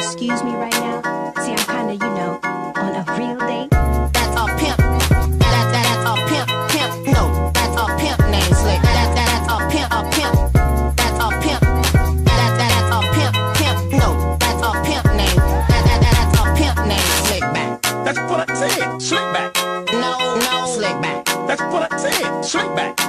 excuse me right now? See, I'm kinda, on a real date. That's a pimp. That's a pimp. No, that's a pimp named Slick. That's a pimp. That's a pimp. That's a pimp. No, that's a pimp name. That's a pimp named Slickback. That's what I said, Slickback. No, Slickback. That's what I said, Slickback.